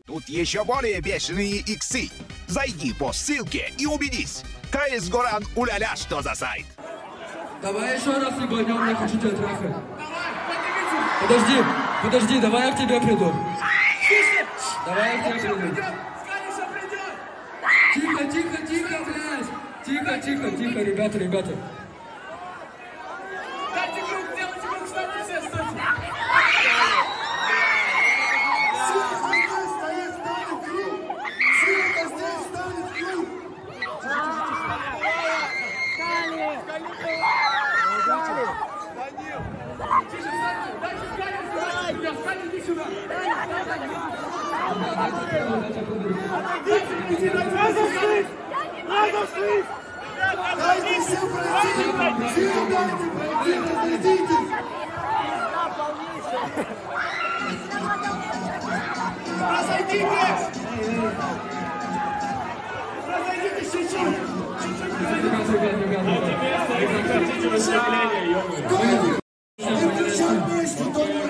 Тут еще более бешеные иксы. Зайди по ссылке и убедись. КС Горан уля-ля, что за сайт. Давай еще раз ебанем, я хочу тебя трахать. Подожди, подожди, давай я к тебе приду. Давай я к тебе приду. Тихо, тихо, тихо, блядь. Тихо, тихо, тихо, ребята, ребята. Дайте круг, делайте круг, встаньте все, встаньте. Надо слить! Дайте всем пройти! Всем дайте пройти! Разойдитесь! Разойдитесь! Разойдитесь чуть-чуть! Вы кричать вместе, только